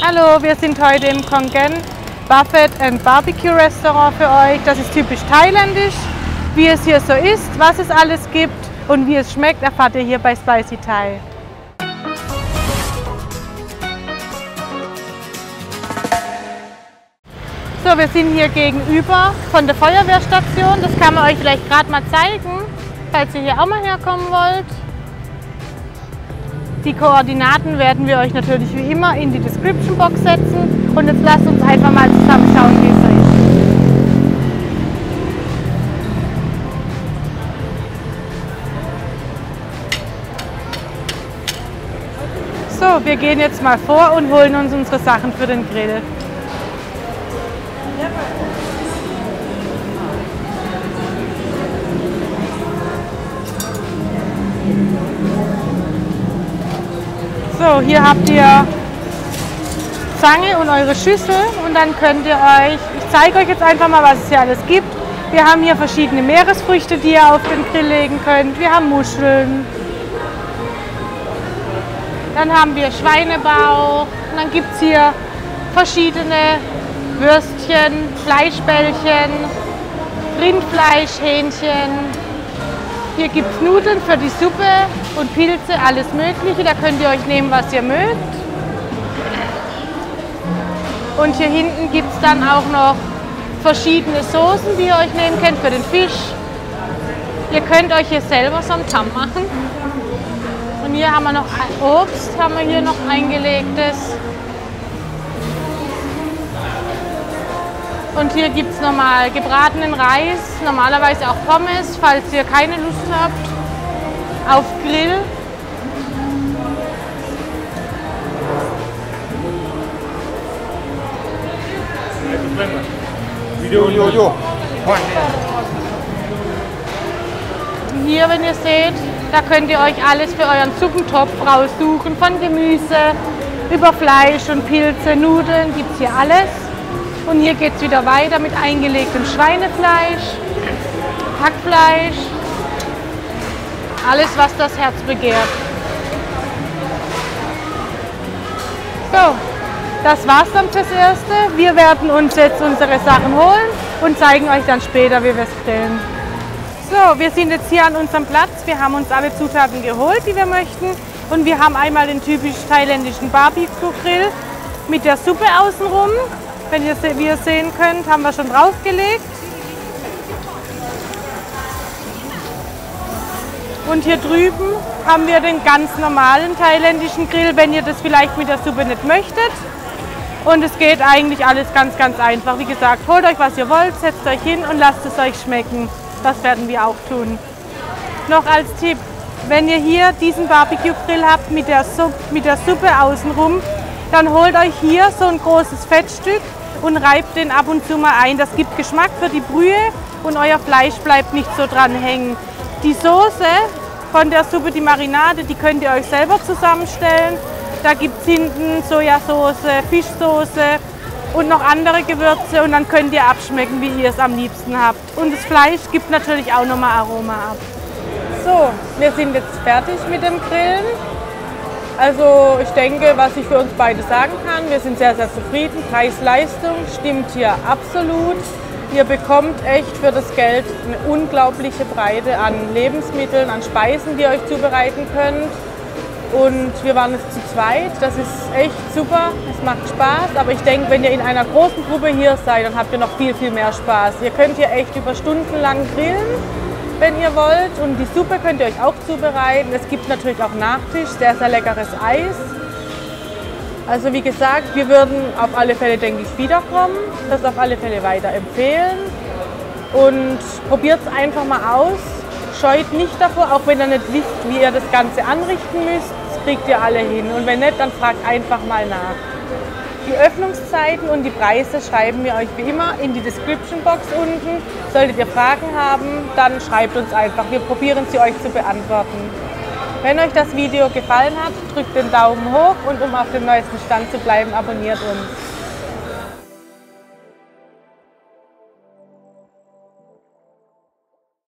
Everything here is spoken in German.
Hallo, wir sind heute im Kongen Buffet and Barbecue Restaurant für euch. Das ist typisch thailändisch. Wie es hier so ist, was es alles gibt und wie es schmeckt, erfahrt ihr hier bei Spicy Thai. So, wir sind hier gegenüber von der Feuerwehrstation. Das kann man euch vielleicht gerade mal zeigen, falls ihr hier auch mal herkommen wollt. Die Koordinaten werden wir euch natürlich wie immer in die Description Box setzen. Und jetzt lasst uns einfach mal zusammen schauen, wie es ist. So, wir gehen jetzt mal vor und holen uns unsere Sachen für den Grill. So, hier habt ihr Zange und eure Schüssel und dann könnt ihr euch, ich zeige euch jetzt einfach mal, was es hier alles gibt. Wir haben hier verschiedene Meeresfrüchte, die ihr auf den Grill legen könnt. Wir haben Muscheln. Dann haben wir Schweinebauch. Und dann gibt es hier verschiedene Würstchen, Fleischbällchen, Rindfleisch, Hähnchen. Hier gibt es Nudeln für die Suppe und Pilze, alles Mögliche. Da könnt ihr euch nehmen, was ihr mögt. Und hier hinten gibt es dann auch noch verschiedene Soßen, die ihr euch nehmen könnt für den Fisch. Ihr könnt euch hier selber so ein Tam machen. Und hier haben wir noch Obst, haben wir hier noch eingelegtes. Und hier gibt es nochmal gebratenen Reis, normalerweise auch Pommes, falls ihr keine Lust habt, auf Grill. Hier, wenn ihr seht, da könnt ihr euch alles für euren Suppentopf raussuchen, von Gemüse über Fleisch und Pilze, Nudeln, gibt es hier alles. Und hier geht es wieder weiter mit eingelegtem Schweinefleisch, Hackfleisch, alles was das Herz begehrt. So, das war's dann fürs Erste. Wir werden uns jetzt unsere Sachen holen und zeigen euch dann später, wie wir es grillen. So, wir sind jetzt hier an unserem Platz. Wir haben uns alle Zutaten geholt, die wir möchten. Und wir haben einmal den typisch thailändischen Barbecue-Grill mit der Suppe außenrum. Wie ihr sehen könnt, haben wir schon draufgelegt. Und hier drüben haben wir den ganz normalen thailändischen Grill, wenn ihr das vielleicht mit der Suppe nicht möchtet. Und es geht eigentlich alles ganz, ganz einfach. Wie gesagt, holt euch, was ihr wollt, setzt euch hin und lasst es euch schmecken. Das werden wir auch tun. Noch als Tipp, wenn ihr hier diesen Barbecue-Grill habt mit der Suppe außenrum, dann holt euch hier so ein großes Fettstück und reibt den ab und zu mal ein. Das gibt Geschmack für die Brühe und euer Fleisch bleibt nicht so dran hängen. Die Soße von der Suppe, die Marinade, die könnt ihr euch selber zusammenstellen. Da gibt es hinten Sojasauce, Fischsoße und noch andere Gewürze und dann könnt ihr abschmecken, wie ihr es am liebsten habt. Und das Fleisch gibt natürlich auch nochmal Aroma ab. So, wir sind jetzt fertig mit dem Grillen. Also ich denke, was ich für uns beide sagen kann, wir sind sehr, sehr zufrieden. Preis-Leistung stimmt hier absolut. Ihr bekommt echt für das Geld eine unglaubliche Breite an Lebensmitteln, an Speisen, die ihr euch zubereiten könnt. Und wir waren jetzt zu zweit, das ist echt super, es macht Spaß. Aber ich denke, wenn ihr in einer großen Gruppe hier seid, dann habt ihr noch viel, viel mehr Spaß. Ihr könnt hier echt über Stunden lang grillen, wenn ihr wollt. Und die Suppe könnt ihr euch auch zubereiten. Es gibt natürlich auch Nachtisch, sehr, sehr leckeres Eis. Also wie gesagt, wir würden auf alle Fälle, denke ich, wiederkommen. Das auf alle Fälle weiterempfehlen. Und probiert es einfach mal aus. Scheut nicht davor, auch wenn ihr nicht wisst, wie ihr das Ganze anrichten müsst. Das kriegt ihr alle hin. Und wenn nicht, dann fragt einfach mal nach. Die Öffnungszeiten und die Preise schreiben wir euch wie immer in die Description Box unten. Solltet ihr Fragen haben, dann schreibt uns einfach. Wir probieren sie euch zu beantworten. Wenn euch das Video gefallen hat, drückt den Daumen hoch und um auf dem neuesten Stand zu bleiben, abonniert uns.